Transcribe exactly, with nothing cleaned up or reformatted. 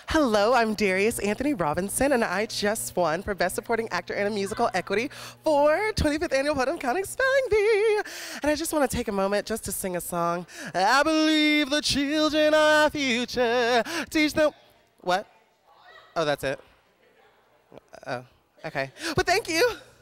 Hello, I'm Darius-Anthony Robinson, and I just won for Best Supporting Actor in a Musical Equity for twenty-fifth Annual Putnam County Spelling Bee. And I just want to take a moment just to sing a song. I believe the children are our future. Teach them... What? Oh, that's it. Oh, okay. Well, thank you.